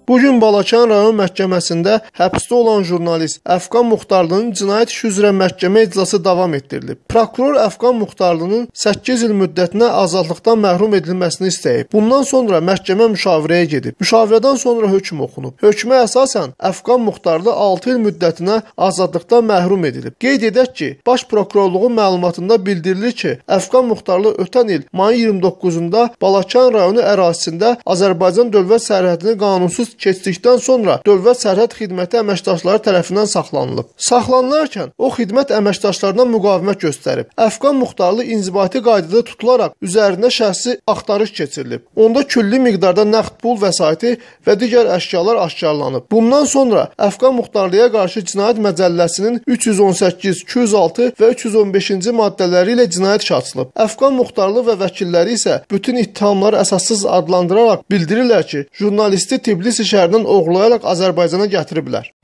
Bugün Balakən rayon məhkəməsində həbsdə olan jurnalist Əfqan Muxtarlının cinayət işi üzrə məhkəmə iclası davam etdirilib. Prokuror Əfqan Muxtarlının 8 il müddətinə azadlıqdan məhrum edilməsini istəyib. Bundan sonra məhkəmə müşavirəyə gedib. Müşavirədən sonra hökm oxunub. Hökmə əsasən Əfqan Muxtarlı 6 il müddətinə azadlıqdan məhrum edilib. Qeyd edək ki, Baş Prokurorluğun məlumatında bildirilir ki, Əfqan Muxtarlı ötən il mayın 29-da Balakən rayonu ərazisində Azərbaycan dövlət sərhədini qanunsuz keçdikdən sonra dövlət sərhəd xidməti əməkdaşları tərəfindən saxlanılıb. Saxlanılarkən o xidmət əməkdaşlarına müqavimət göstərib. Əfqan Muxtarlı inzibati qaydada tutularaq üzərində şəxsi axtarış keçirilib. Onda külli miqdarda nəqd pul vəsaiti və digər əşyalar aşkarlanıb. Bundan sonra Əfqan Muxtarlıya qarşı Cinayət Məcəlləsinin 318, 206 və 315-ci maddələri ilə cinayət işi açılıb. Əfqan Muxtarlı və vəkilləri isə bütün ittihamları əsassız adlandıraraq bildirirlər ki, jurnalisti Tbilisi şəhərindən oğurlayaraq Azərbaycana gətiriblər.